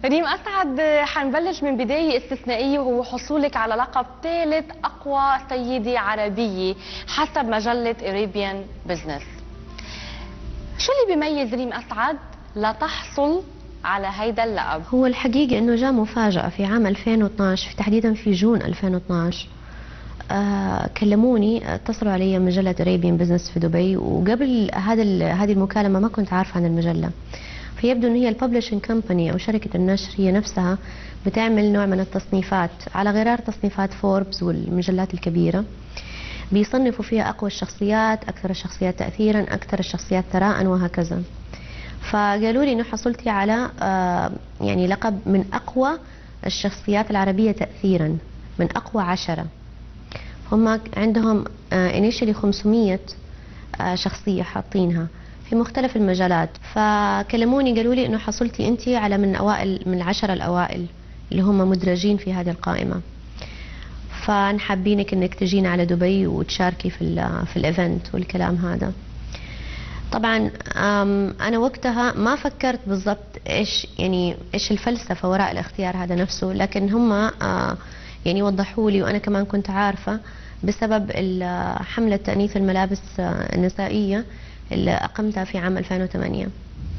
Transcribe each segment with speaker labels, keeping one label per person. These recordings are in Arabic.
Speaker 1: ريم أسعد، حنبلش من بداية استثنائية وهو حصولك على لقب ثالث أقوى سيدة عربية حسب مجلة أريبيان بزنس. شو اللي بيميز ريم أسعد لتحصل على هيدا اللقب؟
Speaker 2: هو الحقيقة انه جاء مفاجأة في عام 2012 تحديدا في جون 2012. كلموني، اتصلوا علي مجلة أريبيان بزنس في دبي، وقبل هذه المكالمة ما كنت عارفة عن المجلة. فيبدو ان هي الببلشنج كمباني او شركة النشر هي نفسها بتعمل نوع من التصنيفات على غرار تصنيفات فوربس والمجلات الكبيرة، بيصنفوا فيها اقوى الشخصيات، اكثر الشخصيات تأثيرا، اكثر الشخصيات ثراء وهكذا. فقالوا لي انه حصلتي على يعني لقب من اقوى الشخصيات العربية تأثيرا، من اقوى 10. هم عندهم انيشلي 500 شخصية حاطينها في مختلف المجالات. فكلموني قالوا لي انه حصلتي انت على من ال10 الاوائل اللي هم مدرجين في هذه القائمة، فنحبينك انك تجين على دبي وتشاركي في الايفنت والكلام هذا. طبعا انا وقتها ما فكرت بالضبط ايش الفلسفة وراء الاختيار هذا نفسه، لكن هم يعني وضحوا لي، وانا كمان كنت عارفة بسبب حملة تأنيث الملابس النسائية اللي أقمتها في عام 2008.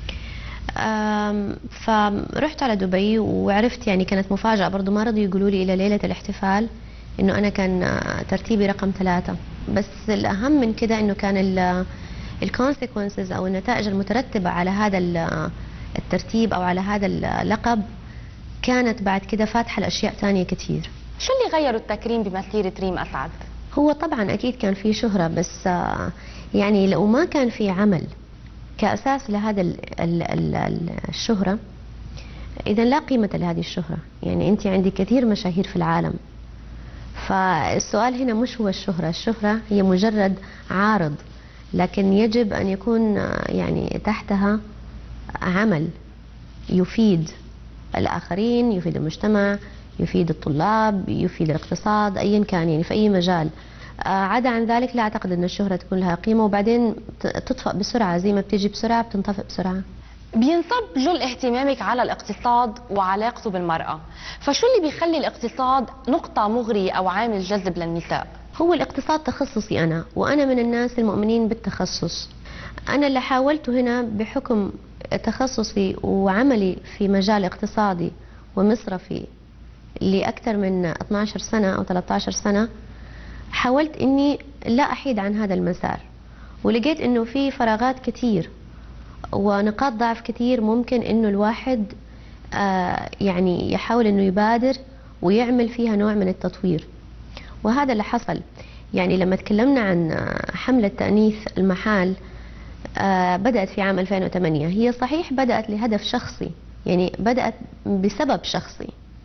Speaker 2: فرحت على دبي وعرفت، يعني كانت مفاجأة برضو، ما رضوا يقولوا لي إلى ليلة الاحتفال إنه أنا كان ترتيبي رقم 3. بس الأهم من كده إنه كان الكونسيكونسز أو النتائج المترتبة على هذا الترتيب أو على هذا اللقب كانت بعد كده فاتحة لأشياء ثانية كتير.
Speaker 1: شو اللي غيروا التكريم بمسيرة ريم أسعد؟
Speaker 2: هو طبعا أكيد كان في شهرة، بس يعني لو ما كان في عمل كأساس لهذا الشهرة، إذا لا قيمة لهذه الشهرة. يعني أنت عندك كثير مشاهير في العالم، فالسؤال هنا مش هو الشهرة هي مجرد عارض، لكن يجب أن يكون يعني تحتها عمل يفيد الآخرين، يفيد المجتمع، يفيد الطلاب، يفيد الاقتصاد، أيا كان، يعني في أي مجال. عدا عن ذلك لا أعتقد أن الشهرة تكون لها قيمة، وبعدين تطفأ بسرعة، زي ما بتيجي بسرعة بتنطفئ بسرعة.
Speaker 1: بينصب جل اهتمامك على الاقتصاد وعلاقته بالمرأة، فشو اللي بيخلي الاقتصاد نقطة مغرية أو عامل جذب للنساء؟
Speaker 2: هو الاقتصاد تخصصي وأنا من الناس المؤمنين بالتخصص. أنا اللي حاولته هنا بحكم تخصصي وعملي في مجال اقتصادي ومصرفي لأكثر من 12 سنة أو 13 سنة، حاولت إني لا أحيد عن هذا المسار، ولقيت إنه في فراغات كتير ونقاط ضعف كتير ممكن إنه الواحد يعني يحاول إنه يبادر ويعمل فيها نوع من التطوير، وهذا اللي حصل. يعني لما تكلمنا عن حملة تأنيث المحال بدأت في عام 2008، هي صحيح بدأت لهدف شخصي، يعني بدأت بسبب شخصي،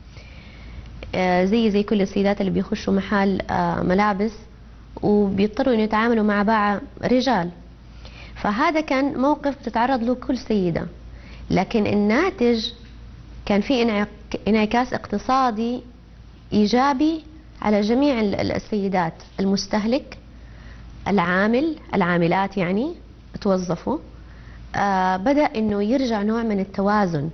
Speaker 2: زي كل السيدات اللي بيخشوا محل ملابس وبيضطروا انه يتعاملوا مع باعة رجال. فهذا كان موقف بتتعرض له كل سيدة، لكن الناتج كان في انعكاس اقتصادي ايجابي على جميع السيدات، المستهلك، العامل، العاملات يعني توظفوا. بدأ انه يرجع نوع من التوازن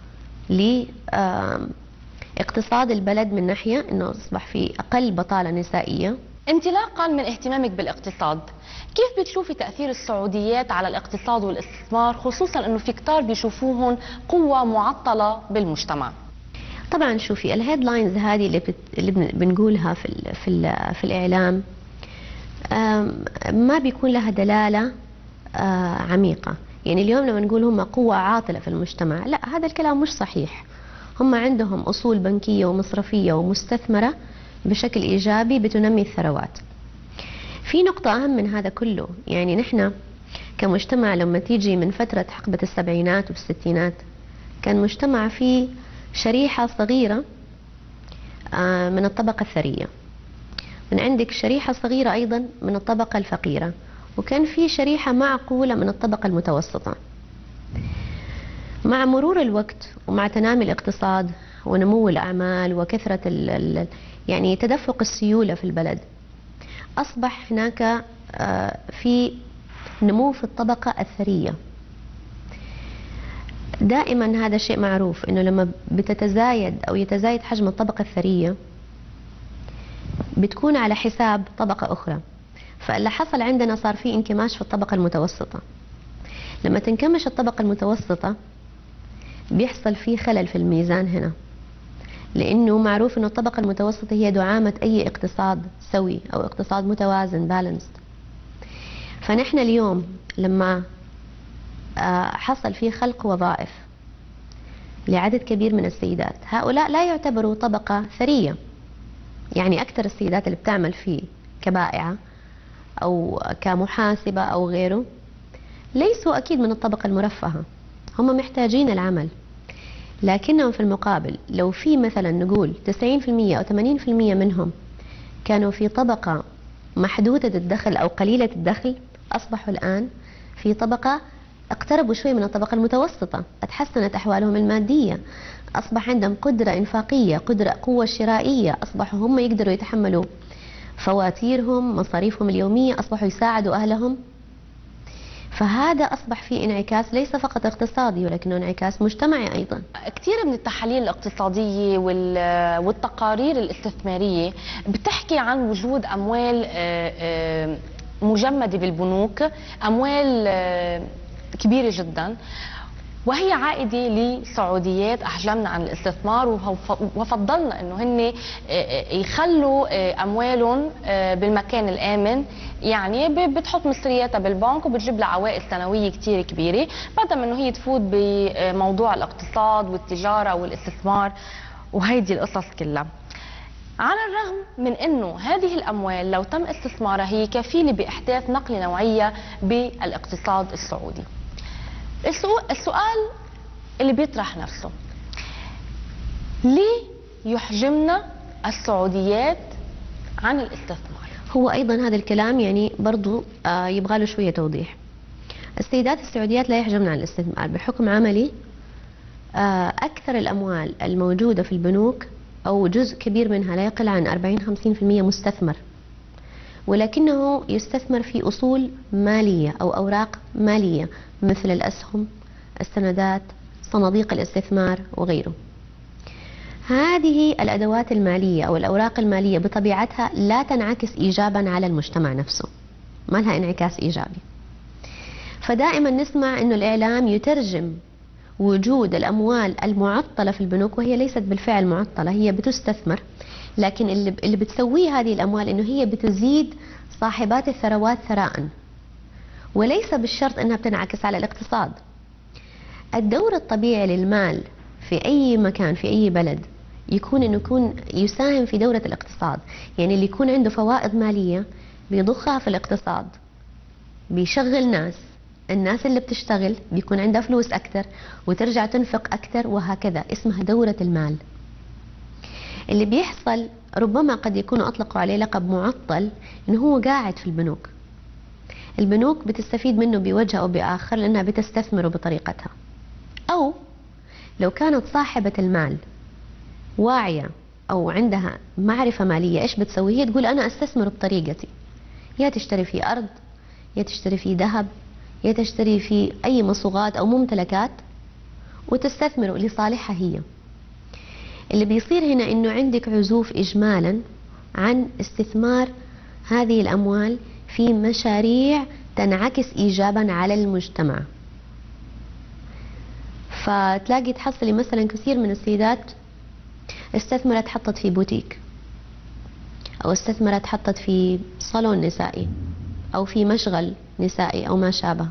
Speaker 2: اقتصاد البلد من ناحية انه اصبح في اقل بطالة نسائية.
Speaker 1: انطلاقا من اهتمامك بالاقتصاد، كيف بتشوفي تأثير السعوديات على الاقتصاد والاستثمار، خصوصا انه في كتار بيشوفوهم قوة معطلة بالمجتمع؟
Speaker 2: طبعا شوفي، الهيدلاينز هذه اللي بنقولها في الاعلام ما بيكون لها دلالة عميقة. يعني اليوم لما نقول هم قوة عاطلة في المجتمع، لا، هذا الكلام مش صحيح. هم عندهم أصول بنكية ومصرفية ومستثمرة بشكل إيجابي بتنمي الثروات. في نقطة أهم من هذا كله، يعني نحن كمجتمع لما تيجي من فترة حقبة السبعينات والستينات كان مجتمع فيه شريحة صغيرة من الطبقة الثرية، من عندك شريحة صغيرة أيضا من الطبقة الفقيرة، وكان في شريحة معقولة من الطبقة المتوسطة. مع مرور الوقت ومع تنامي الاقتصاد ونمو الأعمال وكثرة يعني تدفق السيولة في البلد، أصبح هناك في نمو في الطبقة الثرية. دائما هذا شيء معروف، انه لما بتتزايد او يتزايد حجم الطبقة الثرية بتكون على حساب طبقة اخرى. فاللي حصل عندنا صار في انكماش في الطبقة المتوسطة. لما تنكمش الطبقة المتوسطة بيحصل فيه خلل في الميزان هنا، لانه معروف انه الطبقة المتوسطة هي دعامة اي اقتصاد سوي او اقتصاد متوازن بالانسد. فنحن اليوم لما حصل فيه خلق وظائف لعدد كبير من السيدات، هؤلاء لا يعتبروا طبقة ثرية. يعني أكثر السيدات اللي بتعمل فيه كبائعة أو كمحاسبة أو غيره ليسوا أكيد من الطبقة المرفهة، هم محتاجين العمل. لكنهم في المقابل لو في مثلا نقول 90% أو 80% منهم كانوا في طبقة محدودة الدخل أو قليلة الدخل، أصبحوا الآن في طبقة اقتربوا شوي من الطبقة المتوسطة، اتحسنت أحوالهم المادية، أصبح عندهم قدرة إنفاقية، قوة شرائية، أصبحوا هم يقدروا يتحملوا فواتيرهم، مصاريفهم اليومية، أصبحوا يساعدوا أهلهم. فهذا أصبح فيه انعكاس ليس فقط اقتصادي ولكنه انعكاس مجتمعي أيضا.
Speaker 1: كثير من التحاليل الاقتصادية والتقارير الاستثمارية بتحكي عن وجود أموال مجمدة بالبنوك، أموال كبيرة جدا، وهي عائدة لسعوديات أحجمنا عن الاستثمار، وفضلنا أنه هن يخلوا أموالهم بالمكان الآمن. يعني بتحط مصرياتها بالبنك وبتجيب لها عوائد سنوية كتير كبيرة، بدل من أنه هي تفوت بموضوع الاقتصاد والتجارة والاستثمار وهيدي القصص كلها. على الرغم من أنه هذه الأموال لو تم استثمارها هي كفيلة بإحداث نقلة نوعية بالاقتصاد السعودي. السؤال اللي بيطرح نفسه، ليه يحجمنا السعوديات عن الاستثمار؟
Speaker 2: هو أيضا هذا الكلام يعني برضو يبغى له شوية توضيح. السيدات السعوديات لا يحجمن عن الاستثمار بحكم عملي. أكثر الأموال الموجودة في البنوك أو جزء كبير منها لا يقل عن 40-50% مستثمر، ولكنه يستثمر في أصول مالية أو أوراق مالية مثل الأسهم، السندات، صناديق الاستثمار وغيره. هذه الأدوات المالية أو الأوراق المالية بطبيعتها لا تنعكس إيجابا على المجتمع نفسه، ما لها انعكاس إيجابي. فدائما نسمع أنه الإعلام يترجم وجود الأموال المعطلة في البنوك، وهي ليست بالفعل معطلة، هي بتستثمر، لكن اللي بتسويه هذه الأموال أنه هي بتزيد صاحبات الثروات ثراء، وليس بالشرط أنها بتنعكس على الاقتصاد. الدور الطبيعي للمال في أي مكان في أي بلد يكون يساهم في دورة الاقتصاد. يعني اللي يكون عنده فوائد مالية بيضخها في الاقتصاد، بيشغل ناس، الناس اللي بتشتغل بيكون عندها فلوس أكثر وترجع تنفق أكثر، وهكذا اسمها دورة المال. اللي بيحصل ربما قد يكونوا أطلقوا عليه لقب معطل، إنه هو قاعد في البنوك. البنوك بتستفيد منه بوجه أو بآخر لأنها بتستثمر بطريقتها، أو لو كانت صاحبة المال واعية أو عندها معرفة مالية، إيش بتسوي؟ هي تقول أنا أستثمر بطريقتي، يا تشتري في أرض، يا تشتري في ذهب، يا تشتري في أي مصوغات أو ممتلكات وتستثمر لصالحها هي. اللي بيصير هنا إنه عندك عزوف إجمالا عن استثمار هذه الأموال في مشاريع تنعكس إيجابا على المجتمع. فتلاقي تحصلي مثلا كثير من السيدات استثمرت حطت في بوتيك، أو استثمرت حطت في صالون نسائي، أو في مشغل نسائي أو ما شابه.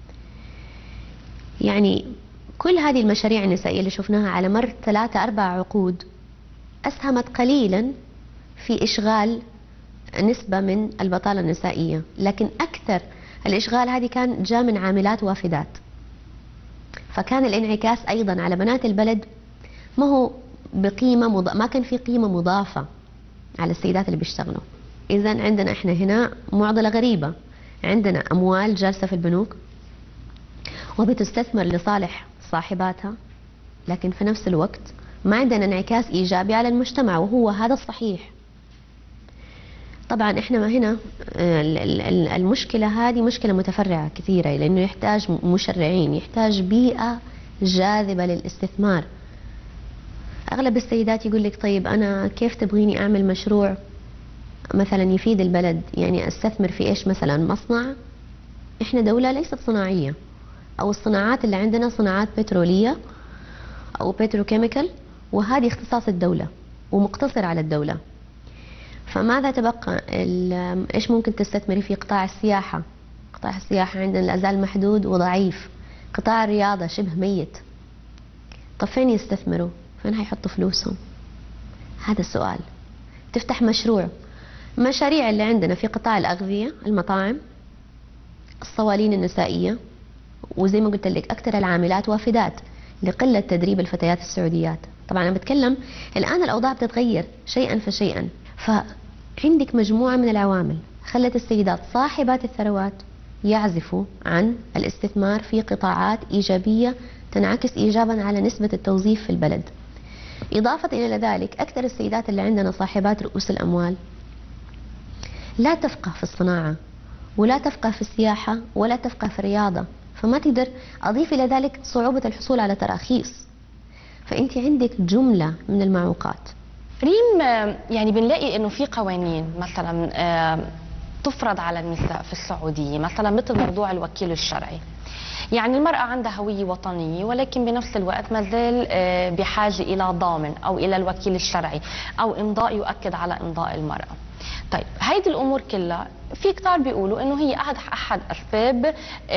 Speaker 2: يعني كل هذه المشاريع النسائية اللي شفناها على مر 3-4 عقود أسهمت قليلا في إشغال نسبة من البطالة النسائية، لكن أكثر الإشغال هذه كان جاء من عاملات وافدات. فكان الانعكاس أيضا على بنات البلد ما هو بقيمة ما كان في قيمة مضافة على السيدات اللي بيشتغلوا. إذن عندنا إحنا هنا معضلة غريبة، عندنا أموال جالسة في البنوك وبتستثمر لصالح صاحباتها، لكن في نفس الوقت ما عندنا انعكاس إيجابي على المجتمع، وهو هذا الصحيح. طبعا احنا هنا المشكلة هذه مشكلة متفرعة كثيرة، لأنه يحتاج مشرعين، يحتاج بيئة جاذبة للاستثمار. أغلب السيدات يقول لك طيب أنا كيف تبغيني أعمل مشروع مثلا يفيد البلد؟ يعني أستثمر في إيش؟ مثلا مصنع؟ إحنا دولة ليست صناعية، أو الصناعات اللي عندنا صناعات بترولية أو بتروكيميكال، وهذه اختصاص الدولة ومقتصر على الدولة. فماذا تبقى؟ إيش ممكن تستثمري في؟ قطاع السياحة. قطاع السياحة عندنا لا زال محدود وضعيف. قطاع الرياضة شبه ميت. طب فين يستثمروا؟ فين هيحطوا فلوسهم؟ هذا السؤال. تفتح مشروع. مشاريع اللي عندنا في قطاع الأغذية، المطاعم، الصوالين النسائية، وزي ما قلت لك أكثر العاملات وافدات لقلة تدريب الفتيات السعوديات. طبعا أنا بتكلم الآن الأوضاع بتتغير شيئا فشيئا، فعندك مجموعة من العوامل خلت السيدات صاحبات الثروات يعزفوا عن الاستثمار في قطاعات إيجابية تنعكس إيجابا على نسبة التوظيف في البلد. إضافة إلى ذلك أكثر السيدات اللي عندنا صاحبات رؤوس الأموال لا تفقه في الصناعة ولا تفقه في السياحة ولا تفقه في الرياضة، فما تقدر. أضيف إلى ذلك صعوبة الحصول على تراخيص، فأنت عندك جملة من المعوقات.
Speaker 1: ريم، يعني بنلاقي انه في قوانين مثلا تفرض على النساء في السعودية، مثلا مثل موضوع الوكيل الشرعي. يعني المرأة عندها هوية وطنية، ولكن بنفس الوقت ما زال بحاجة إلى ضامن أو إلى الوكيل الشرعي أو إمضاء يؤكد على إمضاء المرأة. طيب هيدي الأمور كلها في كتار بيقولوا إنه هي أحد أسباب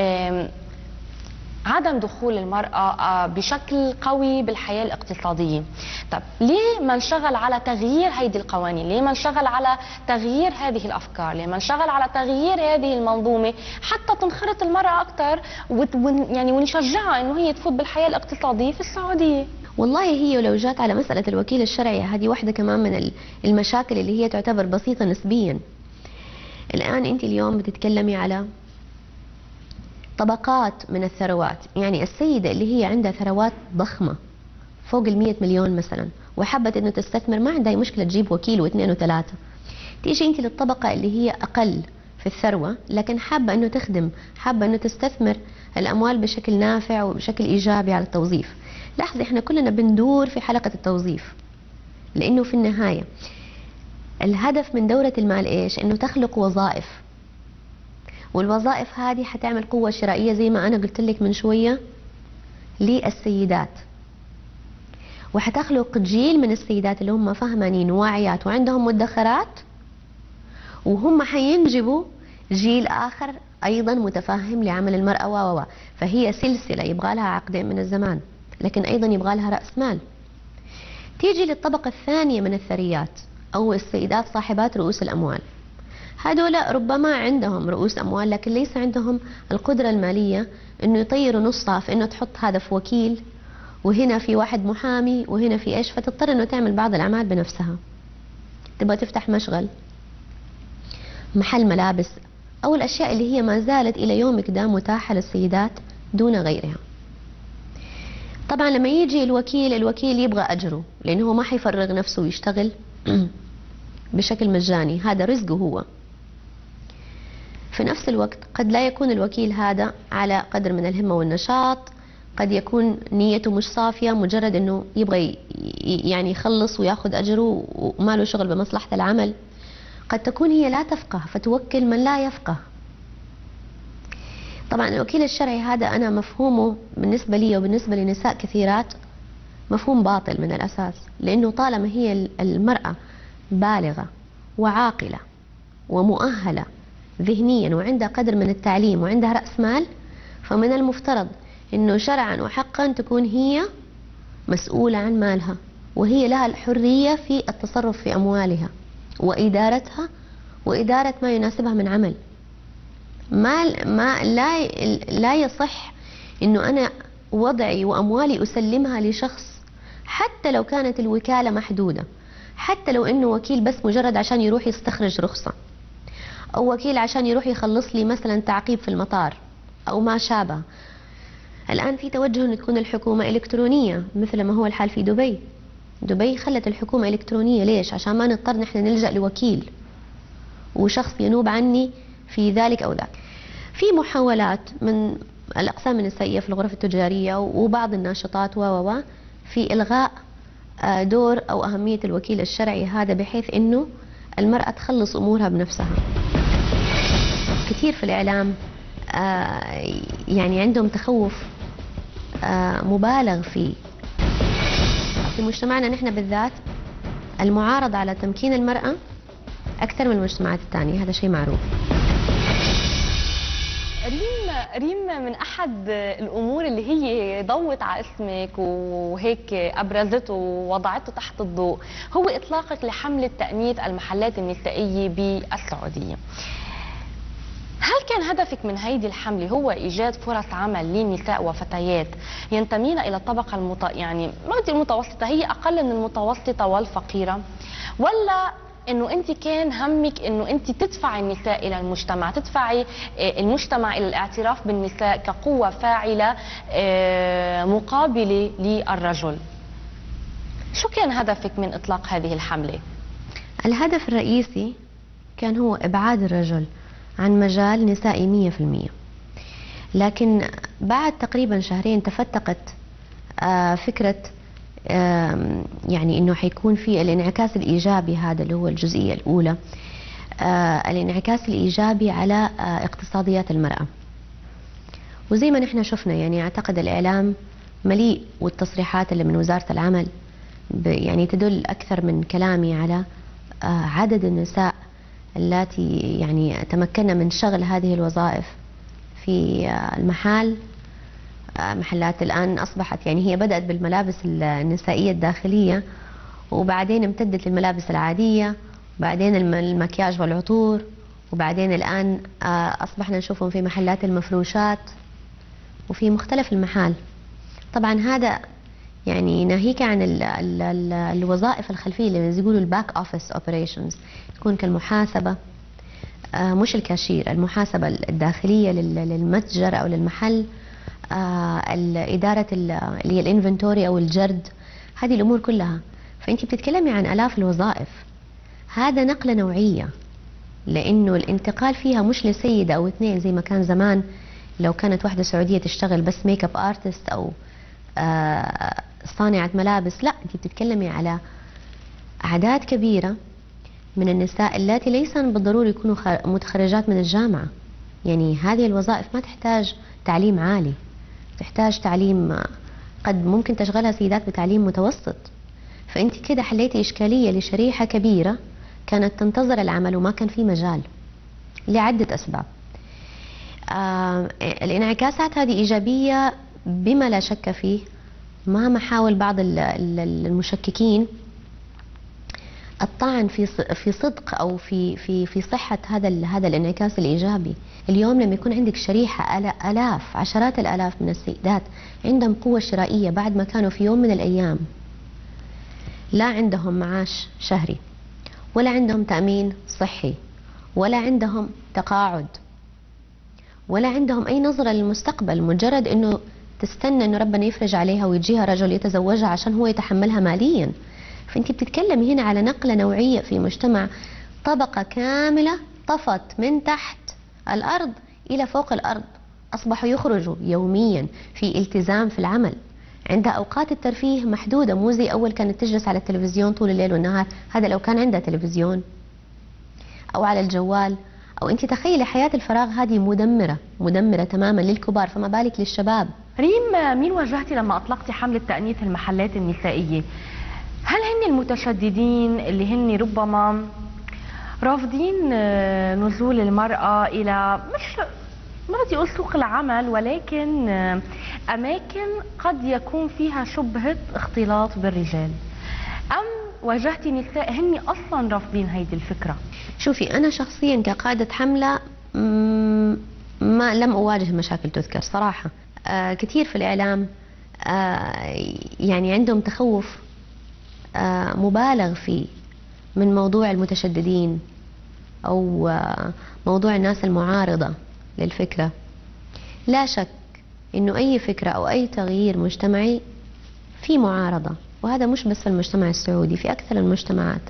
Speaker 1: عدم دخول المرأة بشكل قوي بالحياة الاقتصادية. طب ليه ما نشغل على تغيير هيدي القوانين؟ ليه ما نشغل على تغيير هذه الأفكار؟ ليه ما نشغل على تغيير هذه المنظومة حتى تنخرط المرأة أكثر يعني ونشجعها إنه هي تفوت بالحياة الاقتصادية في السعودية؟
Speaker 2: والله هي لو جات على مسألة الوكيل الشرعي، هذه واحدة كمان من المشاكل اللي هي تعتبر بسيطة نسبيا. الآن أنت اليوم بتتكلمي على طبقات من الثروات. يعني السيدة اللي هي عندها ثروات ضخمة فوق 100 مليون مثلا وحبت انه تستثمر، ما عندها مشكلة تجيب وكيل واثنين وثلاثة. تيجي انت للطبقة اللي هي اقل في الثروة لكن حابة انه تخدم، حابة انه تستثمر الاموال بشكل نافع وبشكل ايجابي على التوظيف. لاحظي احنا كلنا بندور في حلقة التوظيف، لانه في النهاية الهدف من دورة المال ايش؟ انه تخلق وظائف، والوظائف هذه حتعمل قوة شرائية زي ما أنا قلت لك من شوية للسيدات، وحتخلق جيل من السيدات اللي هم فهمانين واعيات وعندهم مدخرات، وهم حينجبوا جيل آخر أيضا متفهم لعمل المرأة فهي سلسلة يبغى لها عقدين من الزمان، لكن أيضا يبغى لها رأس مال. تيجي للطبقة الثانية من الثريات أو السيدات صاحبات رؤوس الأموال. هذول ربما عندهم رؤوس أموال لكن ليس عندهم القدرة المالية إنه يطيروا نصها في إنه تحط هذا في وكيل، وهنا في واحد محامي، وهنا في إيش، فتضطر إنه تعمل بعض الأعمال بنفسها. تبغى تفتح مشغل، محل ملابس، أو الأشياء اللي هي ما زالت إلى يومك ده متاحة للسيدات دون غيرها. طبعا لما يجي الوكيل يبغى أجره، لأنه هو ما حيفرغ نفسه ويشتغل بشكل مجاني، هذا رزقه هو. في نفس الوقت قد لا يكون الوكيل هذا على قدر من الهمة والنشاط، قد يكون نيته مش صافية، مجرد انه يبغى يعني يخلص وياخذ اجره وما له شغل بمصلحة العمل. قد تكون هي لا تفقه فتوكل من لا يفقه. طبعا الوكيل الشرعي هذا انا مفهومه بالنسبة لي وبالنسبة لنساء كثيرات مفهوم باطل من الاساس، لانه طالما هي المرأة بالغة وعاقلة ومؤهلة ذهنيا وعندها قدر من التعليم وعندها رأس مال، فمن المفترض انه شرعا وحقا تكون هي مسؤولة عن مالها، وهي لها الحرية في التصرف في أموالها وإدارتها وإدارة ما يناسبها من عمل. لا يصح انه انا وضعي وأموالي أسلمها لشخص حتى لو كانت الوكالة محدودة، حتى لو انه وكيل بس مجرد عشان يروح يستخرج رخصة، او وكيل عشان يروح يخلص لي مثلا تعقيب في المطار او ما شابه. الان في توجه ان تكون الحكومة الكترونية مثل ما هو الحال في دبي. دبي خلت الحكومة الكترونية، ليش؟ عشان ما نضطر نحن نلجأ لوكيل وشخص ينوب عني في ذلك او ذاك. في محاولات من الأقسام النسائية في الغرف التجارية وبعض الناشطات في إلغاء دور أو أهمية الوكيل الشرعي هذا، بحيث أنه المرأة تخلص أمورها بنفسها. كثير في الإعلام يعني عندهم تخوف مبالغ فيه. في مجتمعنا نحن بالذات المعارضة على تمكين المرأة أكثر من المجتمعات الثانية، هذا شيء معروف.
Speaker 1: ريم، من أحد الأمور اللي هي ضوت على اسمك وهيك أبرزته ووضعته تحت الضوء هو إطلاقك لحملة تأمين المحلات النسائية بالسعودية. هل كان هدفك من هيدي الحملة هو إيجاد فرص عمل لنساء وفتيات ينتمين إلى الطبقة يعني ما بدي المتوسطة، هي أقل من المتوسطة والفقيرة، ولا انه انت كان همك انه انت تدفعي النساء الى المجتمع، تدفعي المجتمع الى الاعتراف بالنساء كقوة فاعلة مقابلة للرجل؟ شو كان هدفك من اطلاق هذه الحملة؟
Speaker 2: الهدف الرئيسي كان هو ابعاد الرجل عن مجال نسائي 100%، لكن بعد تقريبا شهرين تفتقت فكرة يعني انه حيكون في الانعكاس الايجابي، هذا اللي هو الجزئيه الاولى، الانعكاس الايجابي على اقتصاديات المراه. وزي ما نحن شفنا يعني اعتقد الاعلام مليء، والتصريحات اللي من وزاره العمل يعني تدل اكثر من كلامي على عدد النساء اللاتي يعني تمكنا من شغل هذه الوظائف في المحال. محلات الآن أصبحت يعني هي بدأت بالملابس النسائية الداخلية، وبعدين امتدت للملابس العادية، وبعدين المكياج والعطور، وبعدين الآن أصبحنا نشوفهم في محلات المفروشات وفي مختلف المحال. طبعا هذا يعني ناهيك عن الوظائف الخلفية اللي يقولوا الباك اوفيس اوبريشنز، تكون كالمحاسبة، مش الكاشير، المحاسبة الداخلية للمتجر أو للمحل، الإدارة اللي هي الانفنتوري أو الجرد، هذه الأمور كلها. فأنت بتتكلمي عن آلاف الوظائف. هذا نقلة نوعية، لأنه الانتقال فيها مش لسيدة أو اثنين زي ما كان زمان، لو كانت واحدة سعودية تشتغل بس ميك اب ارتست أو صانعة ملابس، لا، أنت بتتكلمي على أعداد كبيرة من النساء اللاتي ليس بالضروري يكونوا متخرجات من الجامعة. يعني هذه الوظائف ما تحتاج تعليم عالي، تحتاج تعليم قد ممكن تشغلها سيدات بتعليم متوسط. فأنت كده حليتي إشكالية لشريحة كبيرة كانت تنتظر العمل وما كان في مجال لعدة أسباب. الانعكاسات هذه إيجابية بما لا شك فيه، مهما حاول بعض المشككين الطعن في صدق أو في صحة هذا الانعكاس الإيجابي. اليوم لما يكون عندك شريحة آلاف، عشرات الآلاف من السيدات عندهم قوة شرائية بعد ما كانوا في يوم من الأيام لا عندهم معاش شهري، ولا عندهم تأمين صحي، ولا عندهم تقاعد، ولا عندهم أي نظرة للمستقبل، مجرد أنه تستنى أنه ربنا يفرج عليها ويجيها رجل يتزوجها عشان هو يتحملها ماليا. فأنت بتتكلمي هنا على نقلة نوعية في مجتمع، طبقة كاملة طفت من تحت الأرض إلى فوق الأرض، أصبحوا يخرجوا يوميا في التزام في العمل، عندها أوقات الترفيه محدودة، مو زي أول كانت تجلس على التلفزيون طول الليل والنهار، هذا لو كان عندها تلفزيون أو على الجوال. أو أنت تخيلي حياة الفراغ هذه مدمرة تماما للكبار، فما بالك للشباب.
Speaker 1: ريم، مين واجهتي لما أطلقتي حملة تأنيث المحلات النسائية؟ هل هن المتشددين اللي هن ربما رافضين نزول المرأة إلى مش ما بدي أقول سوق العمل، ولكن أماكن قد يكون فيها شبهة اختلاط بالرجال، أم واجهتي نساء هن أصلا رافضين هيدي الفكرة؟
Speaker 2: شوفي، أنا شخصيا كقادة حملة ما لم أواجه مشاكل تذكر صراحة. كثير في الإعلام يعني عندهم تخوف مبالغ فيه من موضوع المتشددين أو موضوع الناس المعارضة للفكرة. لا شك إنه أي فكرة أو أي تغيير مجتمعي في معارضة، وهذا مش بس في المجتمع السعودي، في أكثر المجتمعات.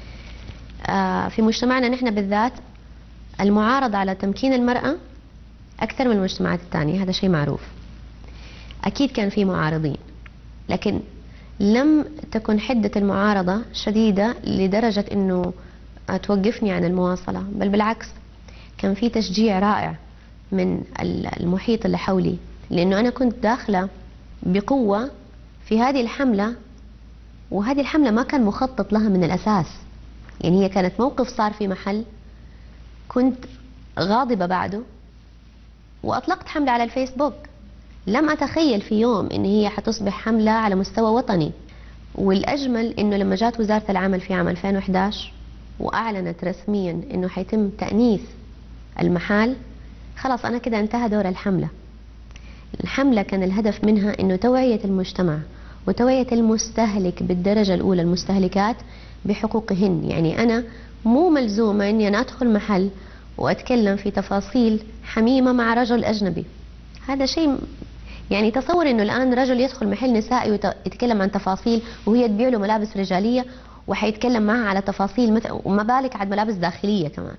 Speaker 2: في مجتمعنا نحن بالذات المعارضة على تمكين المرأة أكثر من المجتمعات الثانية، هذا شيء معروف. أكيد كان في معارضين، لكن لم تكن حدة المعارضة شديدة لدرجة أنه توقفني عن المواصلة، بل بالعكس كان في تشجيع رائع من المحيط اللي حولي، لأنه أنا كنت داخلة بقوة في هذه الحملة، وهذه الحملة ما كان مخطط لها من الأساس. يعني هي كانت موقف صار في محل كنت غاضبة بعده، وأطلقت حملة على الفيسبوك. لم أتخيل في يوم إن هي حتصبح حملة على مستوى وطني. والأجمل إنه لما جات وزارة العمل في عام 2011 وأعلنت رسميا إنه حيتم تأنيث المحال، خلاص أنا كده انتهى دور الحملة. الحملة كان الهدف منها إنه توعية المجتمع وتوعية المستهلك بالدرجة الأولى، المستهلكات بحقوقهن. يعني أنا مو ملزومة إني أنا أدخل محل وأتكلم في تفاصيل حميمة مع رجل أجنبي. هذا شيء يعني تصور إنه الآن رجل يدخل محل نسائي ويتكلم عن تفاصيل وهي تبيع له ملابس رجالية وحيتكلم معها على تفاصيل مثل، وما بالك عاد ملابس داخلية كمان.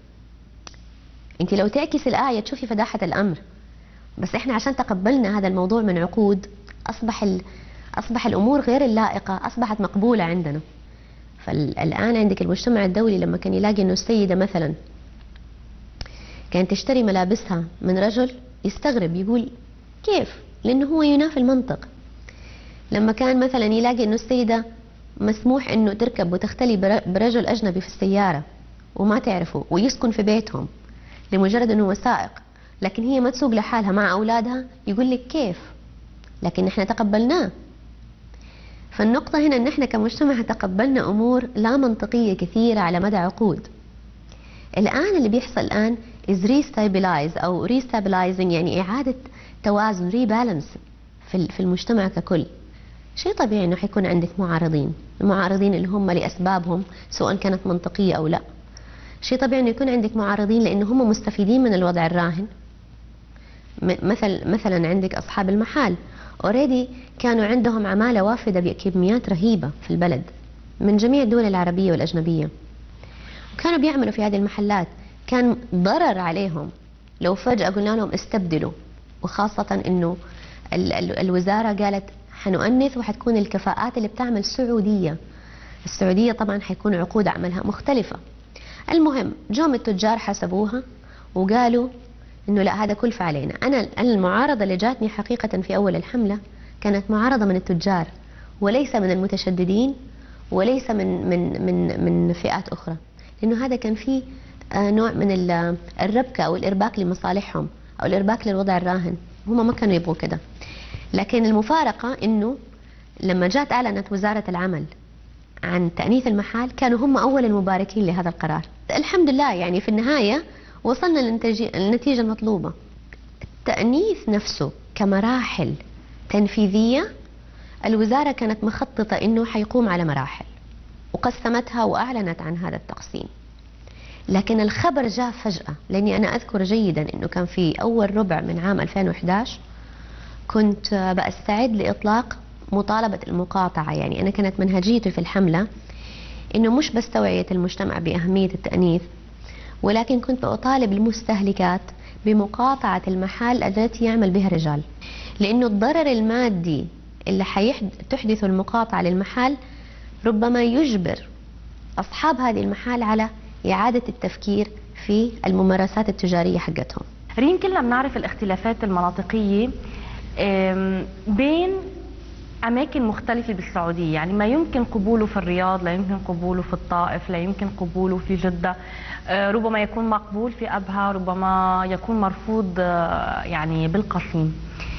Speaker 2: أنت لو تعكس الآية تشوفي فداحة الأمر. بس إحنا عشان تقبلنا هذا الموضوع من عقود أصبح الأمور غير اللائقة أصبحت مقبولة عندنا. فالآن عندك المجتمع الدولي لما كان يلاقي إنه السيدة مثلا كانت تشتري ملابسها من رجل يستغرب، يقول كيف؟ لأنه هو ينافي المنطق. لما كان مثلا يلاقي إنه السيدة مسموح إنه تركب وتختلي برجل أجنبي في السيارة وما تعرفه ويسكن في بيتهم لمجرد إنه وثائق، لكن هي ما تسوق لحالها مع أولادها، يقول لك كيف؟ لكن إحنا تقبلناه. فالنقطة هنا إن إحنا كمجتمع تقبلنا أمور لا منطقية كثيرة على مدى عقود. الآن اللي بيحصل الآن is restabilize أو restabilizing، يعني إعادة توازن، rebalance في المجتمع ككل. شيء طبيعي إنه حيكون عندك معارضين، المعارضين اللي هم لأسبابهم سواء كانت منطقية أو لا. شيء طبيعي إنه يكون عندك معارضين لأنه هم مستفيدين من الوضع الراهن. مثلا عندك أصحاب المحال already كانوا عندهم عمالة وافدة بكميات رهيبة في البلد من جميع الدول العربية والأجنبية، وكانوا بيعملوا في هذه المحلات. كان ضرر عليهم لو فجأة قلنا لهم استبدلوا، وخاصة إنه الوزارة قالت حنؤنث وحتكون الكفاءات اللي بتعمل سعودية. السعودية طبعا حيكون عقود عملها مختلفة. المهم جم التجار حسبوها وقالوا إنه لا، هذا كلفة علينا. أنا المعارضة اللي جاتني حقيقة في أول الحملة كانت معارضة من التجار وليس من المتشددين وليس من فئات أخرى، لأنه هذا كان فيه نوع من الربكة أو الإرباك لمصالحهم أو الإرباك للوضع الراهن. هم ما كانوا يبغوا كده. لكن المفارقة إنه لما جات أعلنت وزارة العمل عن تأنيث المحال كانوا هم أول المباركين لهذا القرار. الحمد لله يعني في النهاية وصلنا للنتيجة المطلوبة. التأنيث نفسه كمراحل تنفيذية الوزارة كانت مخططة إنه حيقوم على مراحل وقسمتها وأعلنت عن هذا التقسيم. لكن الخبر جاء فجأة، لأني أنا أذكر جيدا أنه كان في أول ربع من عام 2011 كنت بستعد لإطلاق مطالبة المقاطعة. يعني أنا كانت منهجيتي في الحملة أنه مش بس توعية المجتمع بأهمية التأنيث، ولكن كنت بأطالب المستهلكات بمقاطعة المحال التي يعمل بها الرجال، لأنه الضرر المادي اللي تحدث المقاطعة للمحال ربما يجبر أصحاب هذه المحال على إعادة التفكير في الممارسات التجارية حقتهم.
Speaker 1: ريم، كلنا بنعرف الاختلافات المناطقية بين أماكن مختلفة بالسعودية، يعني ما يمكن قبوله في الرياض لا يمكن قبوله في الطائف، لا يمكن قبوله في جدة، ربما يكون مقبول في أبها، ربما يكون مرفوض يعني بالقصيم.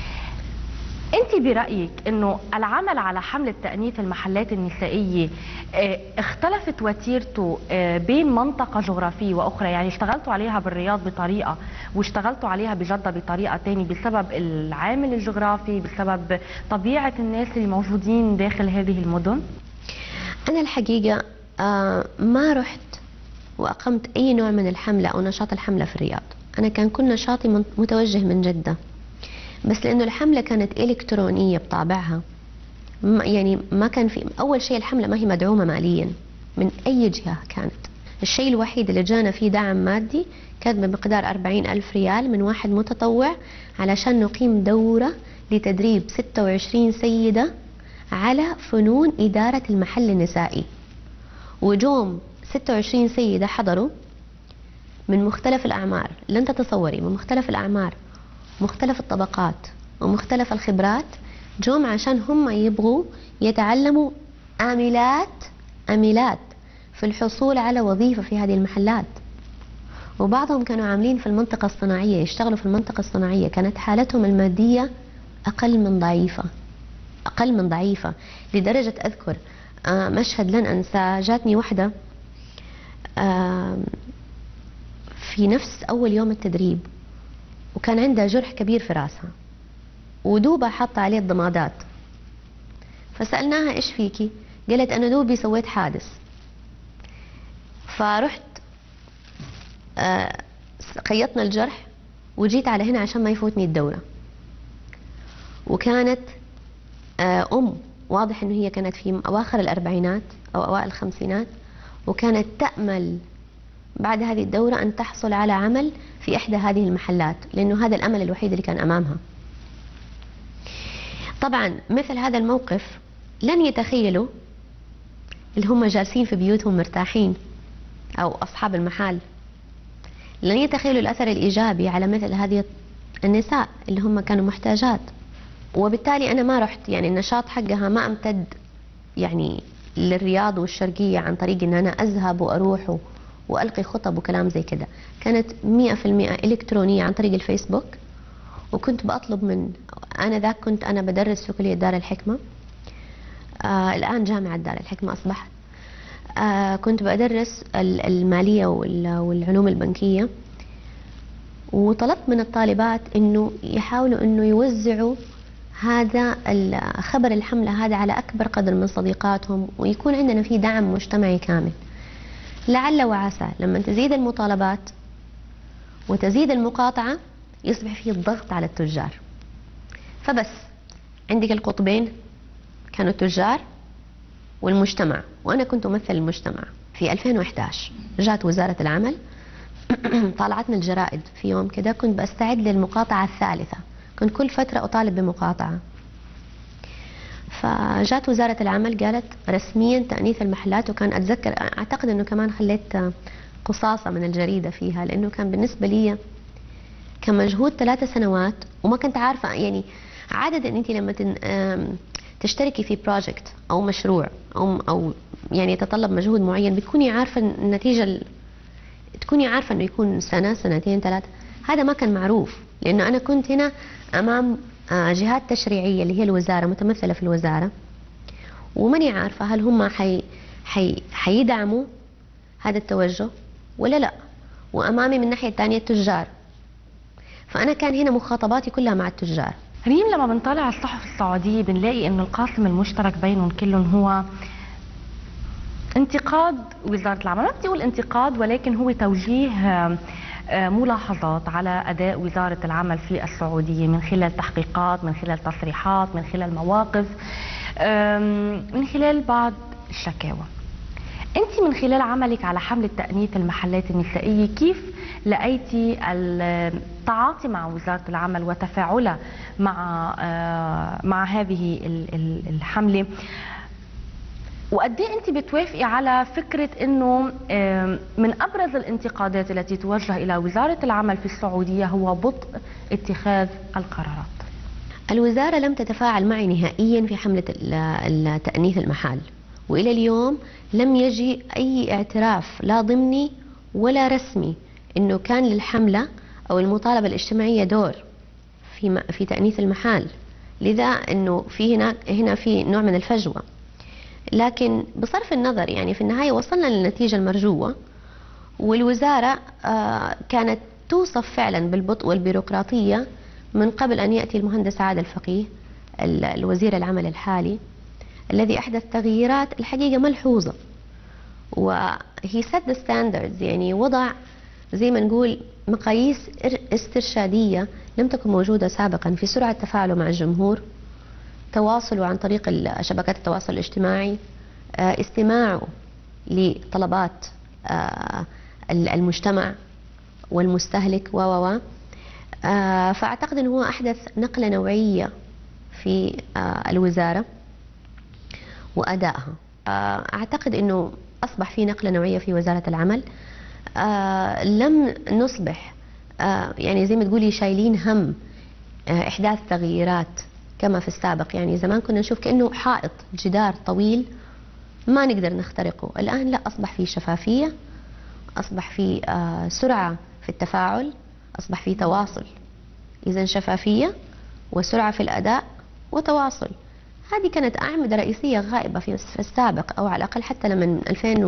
Speaker 1: أنت برأيك أنه العمل على حملة تأنيث المحلات النسائية اختلفت وتيرته بين منطقة جغرافية وأخرى؟ يعني اشتغلتوا عليها بالرياض بطريقة واشتغلتوا عليها بجدة بطريقة تانية بسبب العامل الجغرافي، بسبب طبيعة الناس اللي موجودين داخل هذه المدن؟
Speaker 2: أنا الحقيقة ما رحت وأقمت أي نوع من الحملة أو نشاط الحملة في الرياض. أنا كان كل نشاطي متوجه من جدة، بس لأنه الحملة كانت إلكترونية بطابعها، يعني ما كان في أول شيء الحملة ما هي مدعومة ماليا من أي جهة كانت، الشيء الوحيد اللي جانا فيه دعم مادي كان بمقدار 40,000 ريال من واحد متطوع علشان نقيم دورة لتدريب 26 سيدة على فنون إدارة المحل النسائي. وجوم 26 سيدة حضروا من مختلف الأعمار، لن تتصوري، من مختلف الأعمار، مختلف الطبقات ومختلف الخبرات، جوم عشان هم يبغوا يتعلموا آملات في الحصول على وظيفة في هذه المحلات. وبعضهم كانوا عاملين في المنطقة الصناعية، يشتغلوا في المنطقة الصناعية، كانت حالتهم المادية أقل من ضعيفة لدرجة أذكر مشهد لن أنساه. جاتني وحدة في نفس أول يوم التدريب وكان عندها جرح كبير في راسها ودوبها حاطة عليه الضمادات، فسألناها إيش فيكي؟ قالت أنا دوبي سويت حادث، فرحت خيطنا الجرح وجيت على هنا عشان ما يفوتني الدورة. وكانت واضح انه هي كانت في اواخر الاربعينات او اوائل الخمسينات، وكانت تأمل بعد هذه الدورة ان تحصل على عمل في احدى هذه المحلات، لانه هذا الامل الوحيد اللي كان امامها. طبعا مثل هذا الموقف لن يتخيلوا اللي هم جالسين في بيوتهم مرتاحين او اصحاب المحال، لن يتخيلوا الاثر الايجابي على مثل هذه النساء اللي هم كانوا محتاجات. وبالتالي أنا ما رحت، يعني النشاط حقها ما أمتد يعني للرياض والشرقية عن طريق أن أنا أذهب وأروح وألقي خطب وكلام زي كده. كانت 100% إلكترونية عن طريق الفيسبوك. وكنت بطلب من كنت أنا بدرس في كلية دار الحكمة، الآن جامعة دار الحكمة أصبحت. كنت بدرس المالية والعلوم البنكية، وطلبت من الطالبات أنه يحاولوا أنه يوزعوا هذا خبر الحملة هذا على أكبر قدر من صديقاتهم، ويكون عندنا فيه دعم مجتمعي كامل. لعل وعسى لما تزيد المطالبات وتزيد المقاطعة يصبح فيه الضغط على التجار. فبس عندك القطبين كانوا التجار والمجتمع، وأنا كنت أمثل المجتمع. في 2011 جاءت وزارة العمل طالعتنا الجرائد في يوم كده، كنت بستعد للمقاطعة الثالثة، كنت كل فترة أطالب بمقاطعة. فجاءت وزارة العمل قالت رسميا تأنيث المحلات، وكان أتذكر أعتقد أنه كمان خليت قصاصة من الجريدة فيها، لأنه كان بالنسبة لي كان مجهود 3 سنوات وما كنت عارفة. يعني عادة أنت لما تشتركي في بروجكت أو مشروع أو يعني يتطلب مجهود معين، بتكوني عارفة النتيجة، تكوني عارفة أنه يكون سنة 2 3. هذا ما كان معروف، لأنه أنا كنت هنا أمام جهات تشريعية اللي هي الوزارة، متمثلة في الوزارة، وماني عارفة هل هم حيدعموا هذا التوجه ولا لا. وأمامي من الناحية الثانية التجار، فأنا كان هنا مخاطباتي كلها مع التجار.
Speaker 1: ريم، لما بنطالع الصحف السعودية بنلاقي إنه القاسم المشترك بينهم كلهم هو انتقاد وزارة العمل. ما بدي أقول انتقاد، ولكن هو توجيه ملاحظات على أداء وزارة العمل في السعودية من خلال تحقيقات، من خلال تصريحات، من خلال مواقف، من خلال بعض الشكاوى. أنت من خلال عملك على حملة تأنيث المحلات النسائية، كيف لقيتي التعاطي مع وزارة العمل وتفاعلها مع هذه الحملة؟ وقد ايه انت بتوافقي على فكره انه من ابرز الانتقادات التي توجه الى وزاره العمل في السعوديه هو بطء اتخاذ القرارات؟
Speaker 2: الوزاره لم تتفاعل معي نهائيا في حمله تأنيث المحال، والى اليوم لم يجي اي اعتراف لا ضمني ولا رسمي انه كان للحمله او المطالبه الاجتماعيه دور في تأنيث المحال. لذا انه في هنا في نوع من الفجوه. لكن بصرف النظر يعني في النهاية وصلنا للنتيجة المرجوة، والوزارة كانت توصف فعلا بالبطء والبيروقراطية من قبل أن يأتي المهندس عادل فقيه الوزير العمل الحالي، الذي أحدث تغييرات الحقيقة ملحوظة. وهي set the standards، يعني وضع زي ما نقول مقاييس استرشادية لم تكن موجودة سابقا في سرعة تفاعله مع الجمهور، تواصله عن طريق شبكات التواصل الاجتماعي، استماعه لطلبات المجتمع والمستهلك فأعتقد أنه هو أحدث نقلة نوعية في الوزارة وأدائها. أعتقد أنه أصبح في نقلة نوعية في وزارة العمل. لم نصبح يعني زي ما تقولي شايلين هم إحداث تغييرات كما في السابق. يعني زمان كنا نشوف كأنه حائط جدار طويل ما نقدر نخترقه، الآن لا، أصبح في شفافية، أصبح في سرعة في التفاعل، أصبح في تواصل. إذن شفافية وسرعة في الأداء وتواصل، هذه كانت أعمدة رئيسية غائبة في السابق، أو على الأقل حتى لما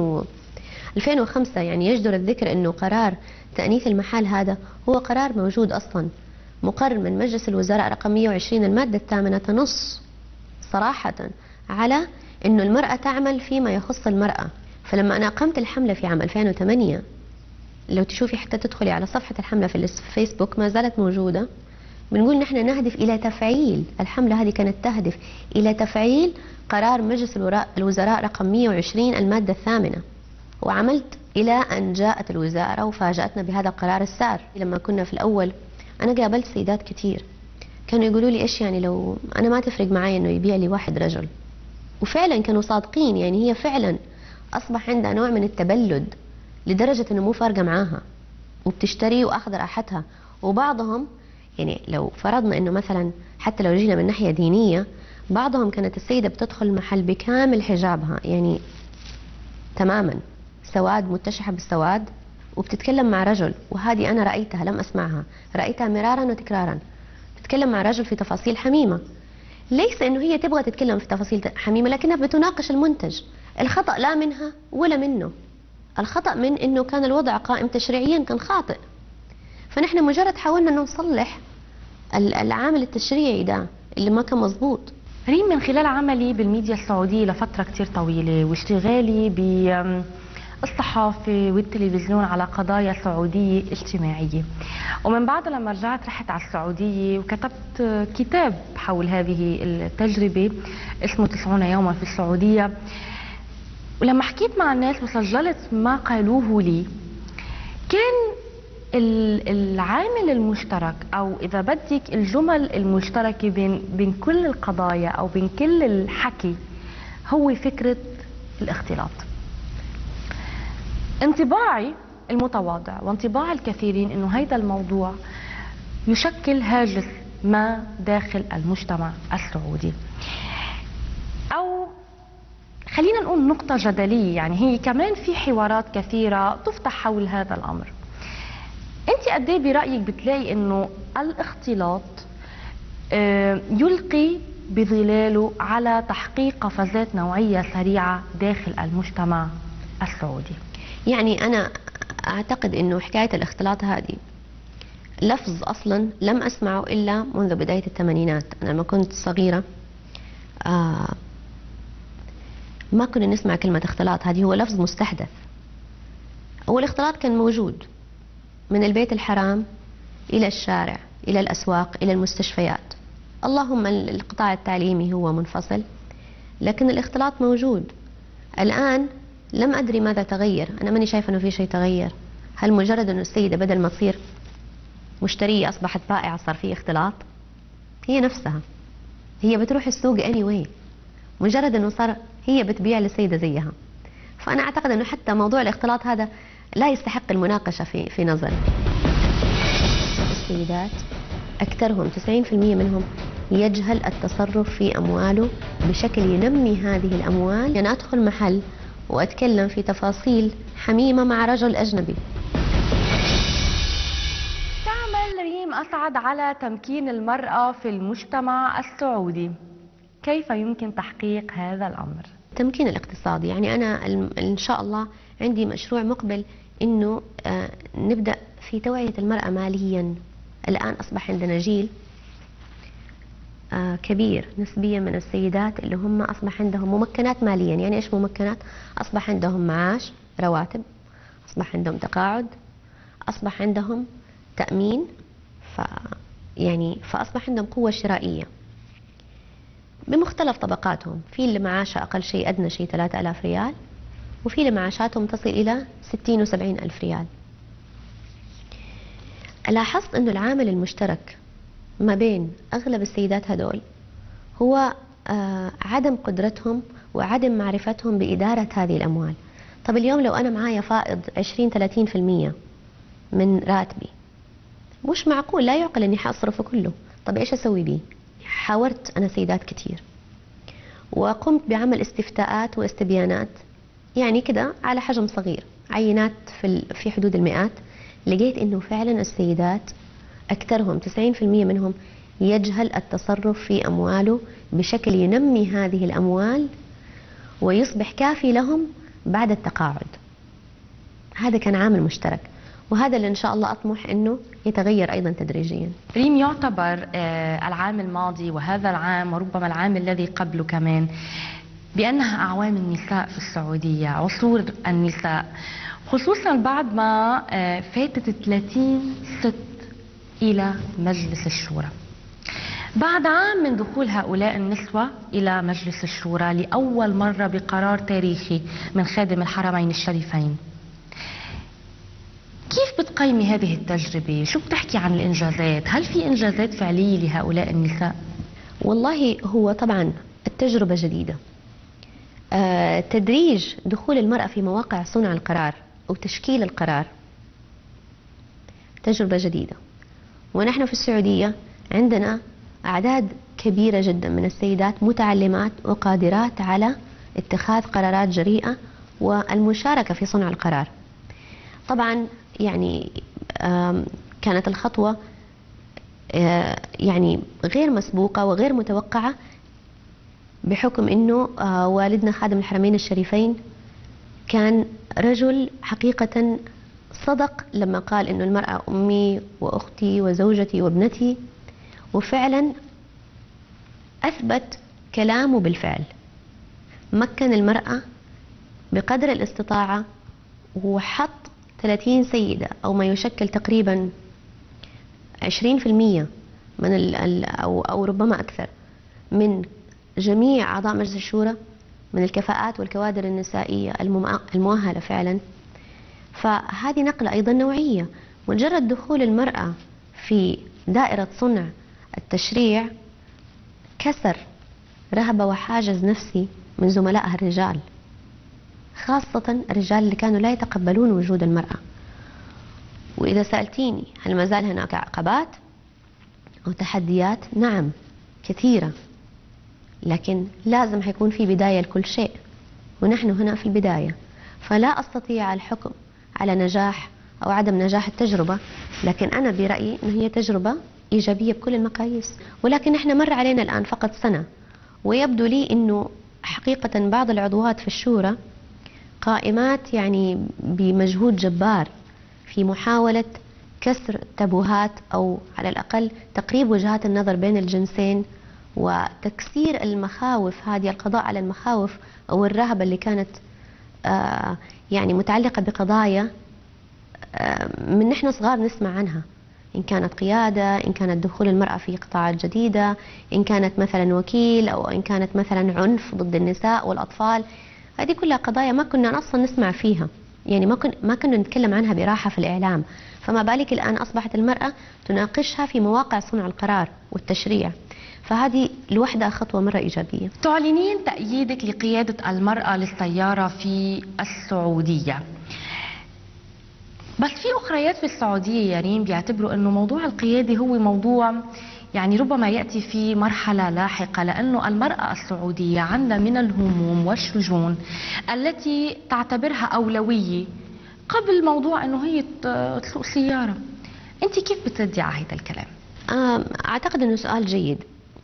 Speaker 2: 2005 يعني يجدر الذكر أنه قرار تأنيث المحال هذا هو قرار موجود أصلا، مقرر من مجلس الوزراء رقم 120 المادة الثامنة، تنص صراحة على أنه المرأة تعمل فيما يخص المرأة. فلما أنا قمت الحملة في عام 2008، لو تشوفي حتى تدخلي على صفحة الحملة في الفيسبوك ما زالت موجودة، بنقول نحن نهدف إلى تفعيل، الحملة هذه كانت تهدف إلى تفعيل قرار مجلس الوزراء رقم 120 المادة الثامنة. وعملت إلى أن جاءت الوزارة وفاجأتنا بهذا القرار السار. لما كنا في الأول أنا قابلت سيدات كثير كانوا يقولوا لي إيش يعني لو أنا ما تفرق معي إنه يبيع لي واحد رجل، وفعلا كانوا صادقين. يعني هي فعلا أصبح عندها نوع من التبلد لدرجة إنه مو فارقة معاها وبتشتري وأخذ راحتها. وبعضهم يعني لو فرضنا إنه مثلا حتى لو جينا من ناحية دينية، بعضهم كانت السيدة بتدخل المحل بكامل حجابها، يعني تماما سواد، متشحة بالسواد، وبتتكلم مع رجل. وهذه أنا رأيتها، لم أسمعها، رأيتها مرارا وتكرارا، بتتكلم مع رجل في تفاصيل حميمة. ليس إنه هي تبغى تتكلم في تفاصيل حميمة، لكنها بتناقش المنتج. الخطأ لا منها ولا منه، الخطأ من إنه كان الوضع قائم تشريعيا كان خاطئ. فنحن مجرد حاولنا إنه نصلح العامل التشريعي ده اللي ما كان مظبوط.
Speaker 1: ريم، من خلال عملي بالميديا السعودية لفترة كتير طويلة واشتغالي بالصحافة والتلفزيون على قضايا سعودية اجتماعية، ومن بعد لما رحت على السعودية وكتبت كتاب حول هذه التجربة اسمه 90 يوما في السعودية، ولما حكيت مع الناس وسجلت ما قالوه لي، كان العامل المشترك، او اذا بدك الجمل المشتركة بين كل القضايا او بين كل الحكي، هو فكرة الاختلاط. انطباعي المتواضع وانطباع الكثيرين انه هيدا الموضوع يشكل هاجس ما داخل المجتمع السعودي، او خلينا نقول نقطة جدلية. يعني هي كمان في حوارات كثيرة تفتح حول هذا الامر. انت قد ايه برأيك بتلاقي انه الاختلاط يلقي بظلاله على تحقيق قفزات نوعية سريعة داخل المجتمع السعودي؟
Speaker 2: يعني أنا أعتقد أنه حكاية الاختلاط هذه لفظ أصلا لم أسمعه إلا منذ بداية الثمانينات. أنا لما كنت صغيرة ما كنا نسمع كلمة اختلاط، هذه هو لفظ مستحدث. هو الاختلاط كان موجود من البيت الحرام إلى الشارع إلى الأسواق إلى المستشفيات، اللهم القطاع التعليمي هو منفصل، لكن الاختلاط موجود. الآن لم أدري ماذا تغير، أنا ماني شايفة أنه في شيء تغير. هل مجرد أنه السيدة بدل ما تصير مشترية أصبحت بائعة صار في اختلاط؟ هي نفسها، هي بتروح السوق anyway، مجرد أنه صار هي بتبيع لسيدة زيها. فأنا أعتقد أنه حتى موضوع الاختلاط هذا لا يستحق المناقشة في نظري. السيدات أكثرهم 90% منهم يجهل التصرف في أمواله بشكل ينمي هذه الأموال. أنا أدخل محل وأتكلم في تفاصيل حميمة مع رجل أجنبي.
Speaker 1: تعمل ريم أسعد على تمكين المرأة في المجتمع السعودي، كيف يمكن تحقيق هذا الأمر؟
Speaker 2: التمكين الاقتصادي، يعني أنا إن شاء الله عندي مشروع مقبل إنه نبدأ في توعية المرأة ماليا. الآن أصبح عندنا جيل كبير نسبيا من السيدات اللي هم أصبح عندهم ممكنات ماليا. يعني إيش ممكنات؟ أصبح عندهم معاش، رواتب، أصبح عندهم تقاعد، أصبح عندهم تأمين، فأصبح عندهم قوة شرائية بمختلف طبقاتهم. في اللي معاشه أقل شيء أدنى شيء 3000 ريال، وفي اللي معاشاتهم تصل إلى 60 و70 ألف ريال. لاحظت أنه العامل المشترك ما بين أغلب السيدات هدول هو عدم قدرتهم وعدم معرفتهم بإدارة هذه الأموال. طب اليوم لو أنا معايا فائض 20-30% من راتبي، مش معقول، لا يعقل أني حأصرفه كله. طب إيش أسوي بيه؟ حاورت أنا سيدات كتير وقمت بعمل استفتاءات واستبيانات، يعني كده على حجم صغير، عينات في حدود المئات. لقيت انه فعلا السيدات اكثرهم 90% منهم يجهل التصرف في امواله بشكل ينمي هذه الاموال ويصبح كافي لهم بعد التقاعد. هذا كان عامل مشترك، وهذا اللي ان شاء الله اطمح انه يتغير ايضا تدريجيا.
Speaker 1: ريم، يعتبر العام الماضي وهذا العام وربما العام الذي قبله كمان بأنها أعوام النساء في السعودية، عصور النساء، خصوصا بعد ما فاتت 30 ست إلى مجلس الشورى. بعد عام من دخول هؤلاء النسوة إلى مجلس الشورى لأول مرة بقرار تاريخي من خادم الحرمين الشريفين، كيف بتقيمي هذه التجربة؟ شو بتحكي عن الإنجازات؟ هل في إنجازات فعلية لهؤلاء النساء؟
Speaker 2: والله هو طبعا التجربة جديدة. تدريج دخول المرأة في مواقع صنع القرار أو تشكيل القرار تجربة جديدة، ونحن في السعودية عندنا أعداد كبيرة جدا من السيدات متعلمات وقادرات على اتخاذ قرارات جريئة والمشاركة في صنع القرار. طبعا يعني كانت الخطوة يعني غير مسبوقة وغير متوقعة، بحكم انه والدنا خادم الحرمين الشريفين كان رجل حقيقة صدق لما قال انه المرأة امي واختي وزوجتي وابنتي، وفعلا اثبت كلامه بالفعل. مكن المرأة بقدر الاستطاعة وحط 30 سيدة او ما يشكل تقريبا 20% من او ربما اكثر من جميع أعضاء مجلس الشورى من الكفاءات والكوادر النسائية المؤهلة فعلا. فهذه نقلة أيضا نوعية. مجرد دخول المرأة في دائرة صنع التشريع كسر رهبة وحاجز نفسي من زملائها الرجال، خاصة الرجال اللي كانوا لا يتقبلون وجود المرأة. وإذا سألتيني هل ما زال هناك عقبات أو تحديات؟ نعم كثيرة، لكن لازم حيكون في بداية لكل شيء، ونحن هنا في البداية. فلا أستطيع الحكم على نجاح أو عدم نجاح التجربة، لكن أنا برأيي أنه هي تجربة إيجابية بكل المقاييس. ولكن إحنا مر علينا الآن فقط سنة، ويبدو لي أنه حقيقة بعض العضوات في الشورى قائمات يعني بمجهود جبار في محاولة كسر تابوهات أو على الأقل تقريب وجهات النظر بين الجنسين وتكسير المخاوف هذه، القضاء على المخاوف أو الرهبة اللي كانت يعني متعلقة بقضايا من نحن صغار نسمع عنها، إن كانت قيادة، إن كانت دخول المرأة في قطاعات جديدة، إن كانت مثلا وكيل، أو إن كانت مثلا عنف ضد النساء والأطفال. هذه كلها قضايا ما كنا أصلا نسمع فيها، يعني ما كنا نتكلم عنها براحة في الإعلام. فما بالك الآن أصبحت المرأة تناقشها في مواقع صنع القرار والتشريع. فهذه لوحدها خطوة مرة إيجابية.
Speaker 1: تعلنين تأييدك لقيادة المرأة للسيارة في السعودية، بس في أخريات في السعودية يا ريم بيعتبروا أنه موضوع القيادة هو موضوع يعني ربما يأتي في مرحلة لاحقة، لأنه المرأة السعودية عندها من الهموم والشجون التي تعتبرها أولوية قبل موضوع أنه هي تسوق سيارة. أنت كيف بتردي على هذا الكلام؟
Speaker 2: أعتقد أنه سؤال جيد.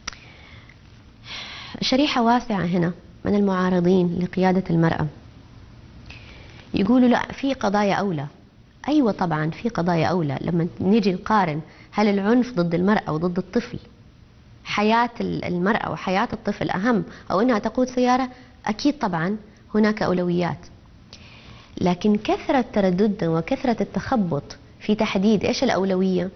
Speaker 2: شريحة واسعة هنا من المعارضين لقيادة المرأة يقولوا لا، في قضايا أولى. أيوة طبعا في قضايا أولى. لما نيجي نقارن هل العنف ضد المرأة وضد الطفل، حياة المرأة وحياة الطفل أهم أو أنها تقود سيارة، أكيد طبعا هناك أولويات. لكن كثرة ترددنا وكثرة التخبط في تحديد إيش الأولوية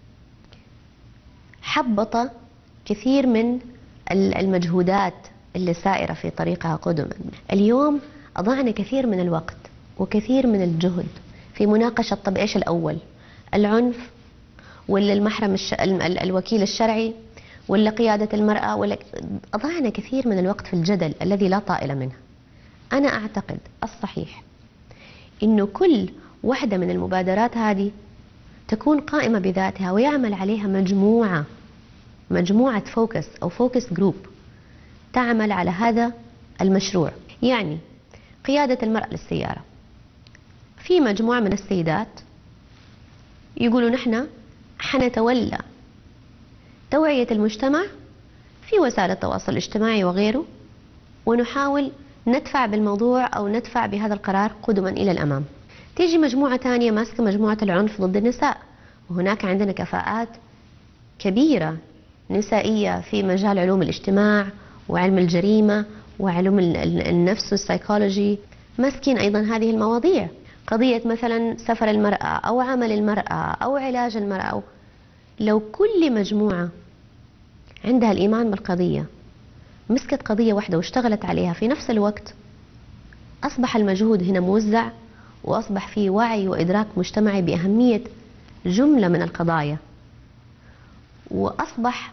Speaker 2: حبط كثير من المجهودات اللي سائرة في طريقها قدما. اليوم أضعنا كثير من الوقت وكثير من الجهد في مناقشة طب إيش الأول، العنف ولا المحرم الوكيل الشرعي ولا قيادة المرأة، ولا أضعنا كثير من الوقت في الجدل الذي لا طائل منه. أنا أعتقد الصحيح إنه كل واحدة من المبادرات هذه تكون قائمة بذاتها ويعمل عليها مجموعة فوكس أو فوكس جروب تعمل على هذا المشروع. يعني قيادة المرأة للسيارة، في مجموعة من السيدات يقولوا نحن حنتولى توعية المجتمع في وسائل التواصل الاجتماعي وغيره، ونحاول ندفع بالموضوع أو ندفع بهذا القرار قدما إلى الأمام. تيجي مجموعة ثانية ماسكة مجموعة العنف ضد النساء، وهناك عندنا كفاءات كبيرة نسائية في مجال علوم الاجتماع وعلم الجريمة وعلوم النفس والسيكولوجي، ماسكين أيضا هذه المواضيع. قضية مثلا سفر المرأة أو عمل المرأة أو علاج المرأة، لو كل مجموعة عندها الإيمان بالقضية مسكت قضية واحدة واشتغلت عليها في نفس الوقت، أصبح المجهود هنا موزع، وأصبح في وعي وإدراك مجتمعي بأهمية جملة من القضايا، وأصبح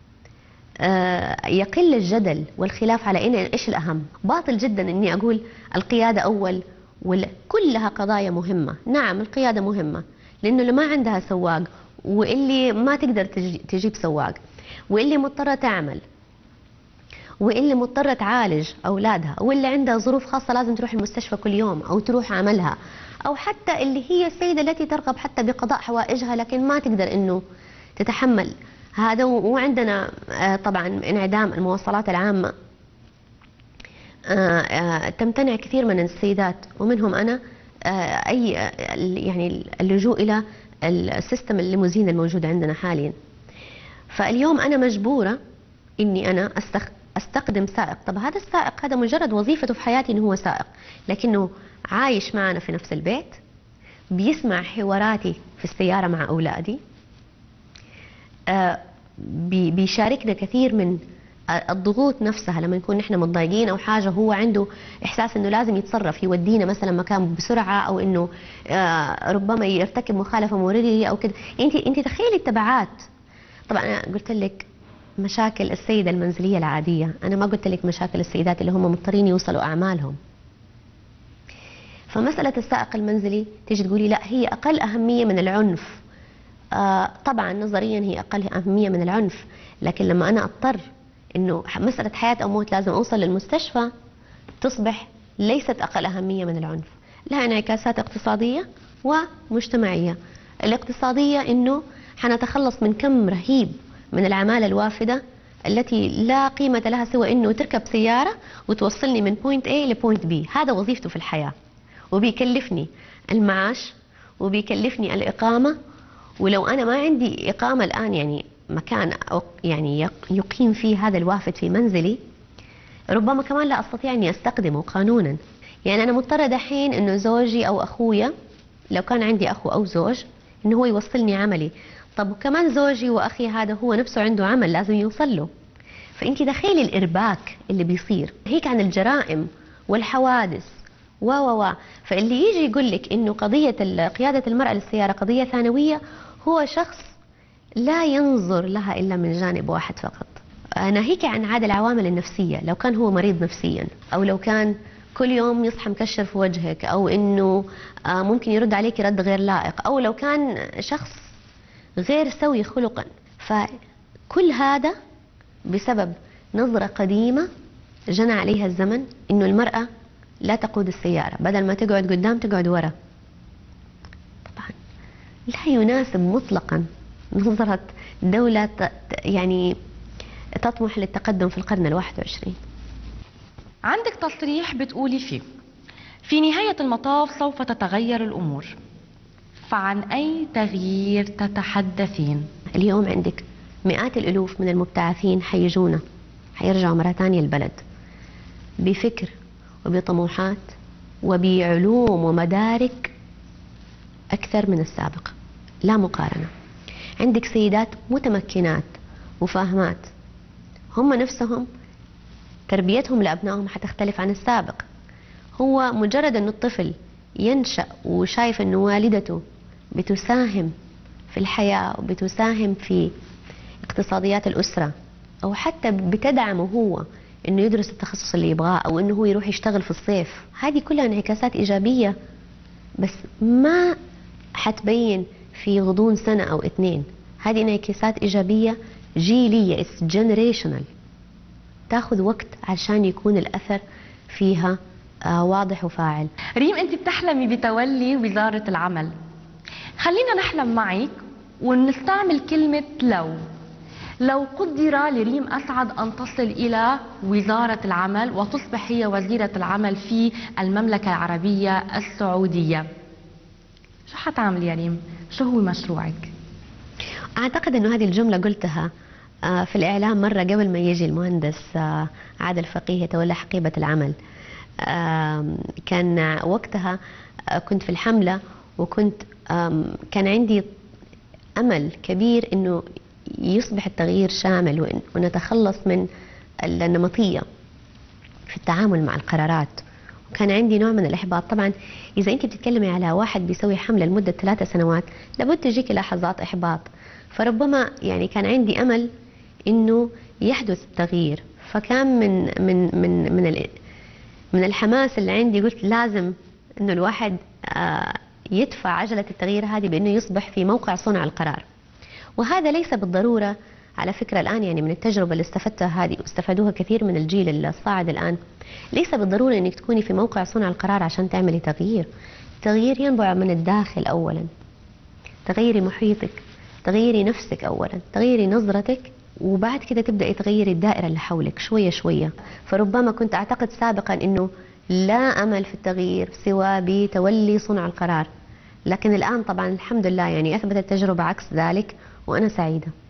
Speaker 2: يقل الجدل والخلاف على إيش الأهم. باطل جدا إني أقول القيادة أول، كلها قضايا مهمة. نعم القيادة مهمة، لأنه اللي ما عندها سواق، واللي ما تقدر تجيب سواق، واللي مضطرة تعمل، واللي مضطرة تعالج أولادها، واللي عندها ظروف خاصة لازم تروح المستشفى كل يوم أو تروح عملها، أو حتى اللي هي السيدة التي ترغب حتى بقضاء حوائجها لكن ما تقدر إنه تتحمل هذا. وعندنا طبعا انعدام المواصلات العامة، تمتنع كثير من السيدات ومنهم أنا يعني اللجوء إلى السيستم الليموزين الموجود عندنا حاليا. فاليوم أنا مجبورة إني أنا أستخدم سائق. طب هذا السائق هذا مجرد وظيفته في حياتي إنه هو سائق، لكنه عايش معنا في نفس البيت، بيسمع حواراتي في السيارة مع أولادي، بيشاركنا كثير من الضغوط نفسها لما نكون نحن متضايقين أو حاجة، هو عنده إحساس إنه لازم يتصرف، يودينا مثلا مكان بسرعة، أو إنه ربما يرتكب مخالفة مرورية أو كده. أنت تخيلي التبعات. طبعا أنا قلت لك مشاكل السيدة المنزلية العادية، أنا ما قلت لك مشاكل السيدات اللي هم مضطرين يوصلوا أعمالهم. فمسألة السائق المنزلي تيجي تقولي لا هي أقل أهمية من العنف. طبعا نظريا هي أقل أهمية من العنف، لكن لما أنا أضطر إنه مسألة حياة أو موت لازم أوصل للمستشفى، تصبح ليست أقل أهمية من العنف. لها انعكاسات اقتصادية ومجتمعية. الاقتصادية إنه حنتخلص من كم رهيب من العمالة الوافدة التي لا قيمة لها سوى إنه تركب سيارة وتوصلني من بوينت A لبوينت B. هذا وظيفته في الحياة، وبيكلفني المعاش وبيكلفني الإقامة. ولو أنا ما عندي إقامة الآن، يعني مكان يعني يقيم فيه هذا الوافد في منزلي، ربما كمان لا أستطيع أني أستخدمه قانونا. يعني أنا مضطرة دحين إنه زوجي أو أخويا، لو كان عندي أخو أو زوج، إنه هو يوصلني عملي. طب وكمان زوجي وأخي هذا هو نفسه عنده عمل لازم يوصل له. فأنت تخيلي الإرباك اللي بيصير هيك عن الجرائم والحوادث فاللي يجي يقول لك إنه قضية قيادة المرأة للسيارة قضية ثانوية، هو شخص لا ينظر لها إلا من جانب واحد فقط. ناهيك عن عاد العوامل النفسية، لو كان هو مريض نفسيا، أو لو كان كل يوم يصحى مكشر في وجهك، أو إنه ممكن يرد عليك رد غير لائق، أو لو كان شخص غير سوي خلقا. فكل هذا بسبب نظرة قديمة جنى عليها الزمن، إنه المرأة لا تقود السيارة، بدل ما تقعد قدام تقعد ورا. طبعا لا يناسب مطلقا نظرة دولة يعني تطمح للتقدم في القرن ال21.
Speaker 1: عندك تصريح بتقولي فيه في نهاية المطاف سوف تتغير الأمور، فعن أي تغيير تتحدثين؟
Speaker 2: اليوم عندك مئات الألوف من المبتعثين حيجونا، حيرجعوا مرة ثانية البلد بفكر وبطموحات وبعلوم ومدارك أكثر من السابق، لا مقارنة. عندك سيدات متمكنات وفاهمات، هم نفسهم تربيتهم لأبنائهم حتختلف عن السابق. هو مجرد أنه الطفل ينشأ وشايف أنه والدته بتساهم في الحياة وبتساهم في اقتصاديات الأسرة، أو حتى بتدعمه هو أنه يدرس التخصص اللي يبغاه، أو أنه هو يروح يشتغل في الصيف، هذه كلها انعكاسات إيجابية، بس ما حتبين في غضون سنة أو 2. هذه انعكاسات إيجابية جيلية، it's generational، تاخذ وقت عشان يكون الأثر فيها واضح وفاعل.
Speaker 1: ريم، أنت بتحلمي بتولي وزارة العمل، خلينا نحلم معك ونستعمل كلمة لو قدر لريم أسعد أن تصل إلى وزارة العمل وتصبح هي وزيرة العمل في المملكة العربية السعودية، شو حتعملي يا ريم؟ شو هو مشروعك؟
Speaker 2: أعتقد أنه هذه الجملة قلتها في الإعلام مرة قبل ما يجي المهندس عادل فقيه يتولى حقيبة العمل. كان وقتها كنت في الحملة، وكنت كان عندي أمل كبير أنه يصبح التغيير شامل ونتخلص من النمطية في التعامل مع القرارات، وكان عندي نوع من الإحباط. طبعا إذا أنت بتتكلمي على واحد بيسوي حملة لمدة 3 سنوات لابد تجيك لحظات إحباط، فربما يعني كان عندي أمل أنه يحدث التغيير. فكان من الحماس اللي عندي قلت لازم أنه الواحد يدفع عجلة التغيير هذه بأنه يصبح في موقع صنع القرار. وهذا ليس بالضرورة على فكرة الآن، يعني من التجربة اللي استفدتها هذه واستفادوها كثير من الجيل الصاعد الآن، ليس بالضرورة أنك تكوني في موقع صنع القرار عشان تعملي تغيير. التغيير ينبع من الداخل أولا، تغيري محيطك، تغيري نفسك أولا، تغيري نظرتك، وبعد كده تبدأي تغيري الدائرة اللي حولك شوية شوية. فربما كنت أعتقد سابقا أنه لا أمل في التغيير سوى بتولي صنع القرار، لكن الآن طبعا الحمد لله يعني أثبتت التجربة عكس ذلك، وأنا سعيدة.